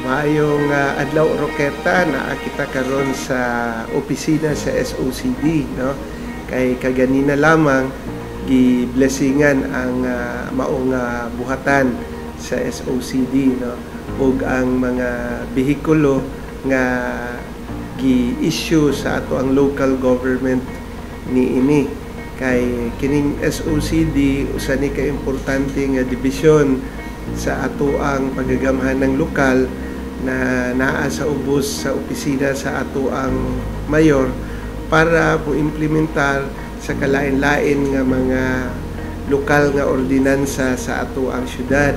Maayong adlaw Roqueta na kita karon sa opisina sa SOCD, no? Kay kaganina lamang gi-blessingan ang maong buhatan sa SOCD, no? Ug ang mga behikulo nga gi-issue sa ato ang local government niini. Kay kining SOCD usa ni ka importante nga dibisyon sa ato ang pagagamhan ng lokal na naa sa ubos sa opisina sa ato ang mayor para po implementar sa kalain-lain nga mga lokal nga ordinansa sa ato ang syudad.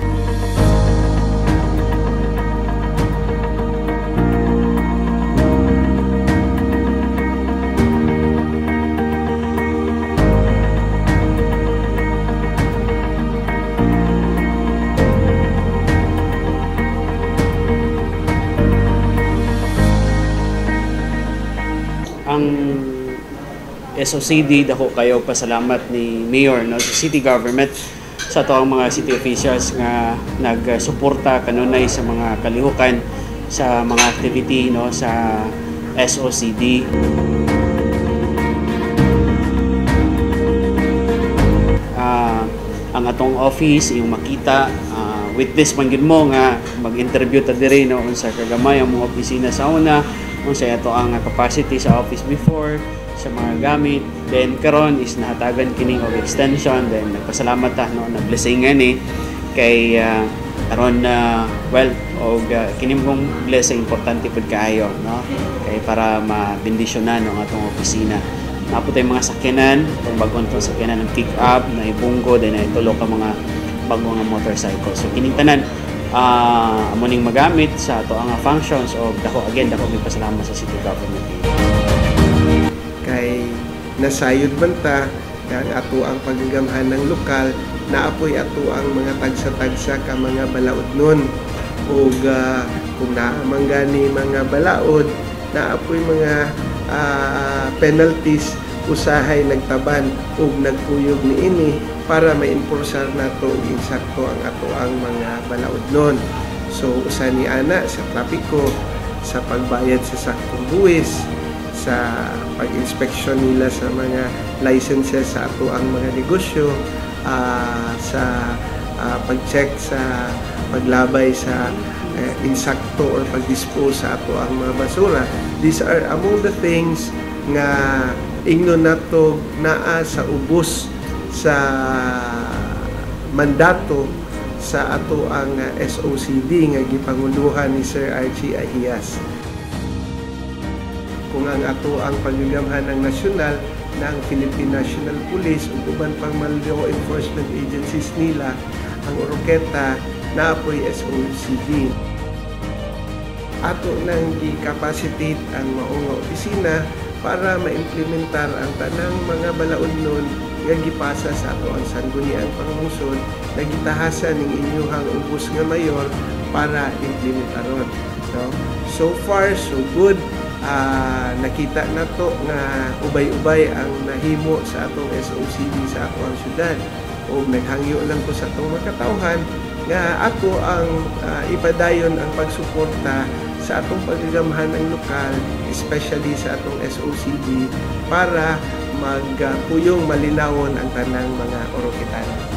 Ang SOCD, dako kayo pasalamat ni Mayor, no, sa city government, sa ato ang mga city officials nga nagsuporta kanunay sa mga kalihukan sa mga activity, no, sa SOCD. Ang atong office yung makita, with this man gid mo nga mag-interview ta diri, no, unsa kagamay ang mga opisina sa una, unsa ato ang capacity sa office before, sa mga gamit. Then karon is nahatagan kining og extension. Then nagpasalamat ta, no, na blessingan ni kay karon well og kining mong blessing importante pud kaayo, no, kay para mabendisyonan ang atong opisina. Napo tay mga sakyanan, kung bag-on tong sakyanan ng pick up na ibunggo, then ay tulo ka mga bagong nga motorcycle. So kining tanan amo ning magamit sa ato ang functions o dako may pasalamat sa city government. Kay nasayod man ta ang ato ang pagagamhan ng lokal, naapoy ato ang mga tagsa-tagsa ka mga balaod nun. O kung naamanggani mga balaod, naapoy mga penalties, usahay nagtaban ug nagkuyog niini para ma-enforcer nato insakto ang ato ang mga balaod nun. So usa ni ana sa trapiko, sa pagbayad sa saktong buwis, sa pag-inspeksyon nila sa mga licenses sa ato ang mga negosyo, sa pag-check sa paglabay sa insakto or pag-dispose sa ato ang mga basura. These are among the things nga ingnon nato naa sa ubos sa mandato sa ato ang SOCD nga gipanguluhan ni Sir Archie Ahias. Kung ang ato ang pagagamhan ng nasyonal ng Philippine National Police ug uban pang mga law enforcement agencies nila, ang Oroqueta naapoy SOCD. Ato nang gi-capacitate ang maong opisina para ma-implementar ang tanang mga balaod nun nga gipasa sa ato ang sangguniang pangungsod na gitahasan ning inyuhang ubos nga mayor para implementaron. So far so good. Nakita nato nga ubay-ubay ang nahimo sa atong SOCD sa ato ang syudad. O naghangyo lang ko sa atong makatawhan nga ato ang ipadayon ang pagsuporta sa atong pagagamhan ng lokal, especially sa atong SOCD, para magpuyong malinawon ang tanang mga Oroquetano.